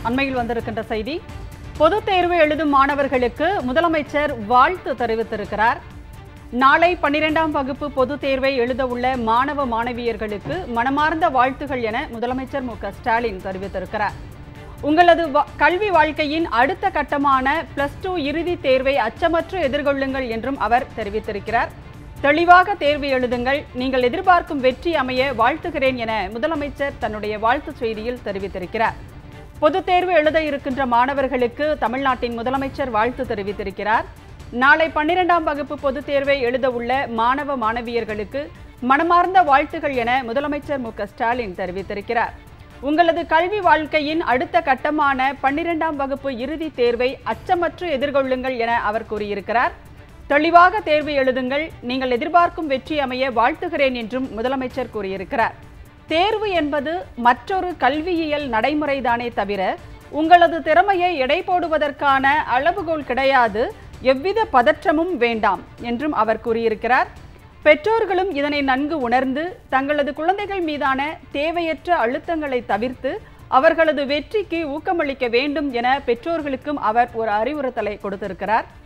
அண்மையில் வந்திருக்கின்ற செய்தி, பொதுத் தேர்வு எழுதும் மாணவர்களுக்கு முதலமைச்சர் வாழ்த்து தெரிவித்திருக்கிறார். நாளை 12ஆம் வகுப்பு பொதுத் தேர்வை எழுத உள்ள மாணவ மாணவியர்களுக்கு மனமார்ந்த வாழ்த்துகள் என முதலமைச்சர் MKStalin தெரிவித்திருக்கிறார். உங்களது கல்வி வாழ்க்கையின் அடுத்த கட்டமான +2 இறுதித் தேர்வை அச்சமற்று எதிர்கொள்ளுங்கள் என்றும் அவர் தெரிவித்திருக்கிறார். தெளிவாக தேர்வு எழுதுங்கள், நீங்கள் எதிர்பார்க்கும் வெற்றி அமைய வாழ்த்துகிறேன் என முதலமைச்சர் தன்னுடைய வாழ்த்துச் செய்தியில் தெரிவித்திருக்கிறார். பொதுத் தேர்வு எழுத இருக்கின்ற மாணவர்களுக்கு தமிழ்நாட்டின் முதலமைச்சர் வாழ்த்து தெரிவித்திருக்கிறார். நாளை 12ஆம் வகுப்பு பொதுத் தேர்வை எழுத உள்ள மாணவ மாணவியர்களுக்கு மனமார்ந்த வாழ்த்துகள் என முதலமைச்சர் MKStalin தெரிவித்திருக்கிறார். உங்களது கல்வி வாழ்க்கையின் அடுத்த கட்டமான 12ஆம் வகுப்பு இறுதித் தேர்வை அச்சமற்று எதிர்கொள்ளுங்கள் என அவர் கூறியிருக்கிறார். தெளிவாக தேர்வு எழுதுங்கள், நீங்கள் எதிர்பார்க்கும் வெற்றி அமைய வாழ்த்துகிறேன் என்றும் முதலமைச்சர் கூறியிருக்கிறார். தேர்வு என்பது மற்றொரு கல்வியியல் நடைமுறைதானே தவிர உங்களது திறமையை எடை போடுவதற்கான அளவுகோல் கிடையாது, எவ்வித பதற்றமும் வேண்டாம் என்றும் அவர் கூறியிருக்கிறார். பெற்றோர்களும் இதனை நன்கு உணர்ந்து தங்களது குழந்தைகள் மீதான தேவையற்ற அழுத்தங்களை தவிர்த்து அவர்களது வெற்றிக்கு ஊக்கமளிக்க வேண்டும் என பெற்றோர்களுக்கும் அவர் ஒரு அறிவுறுத்தலை கொடுத்திருக்கிறார்.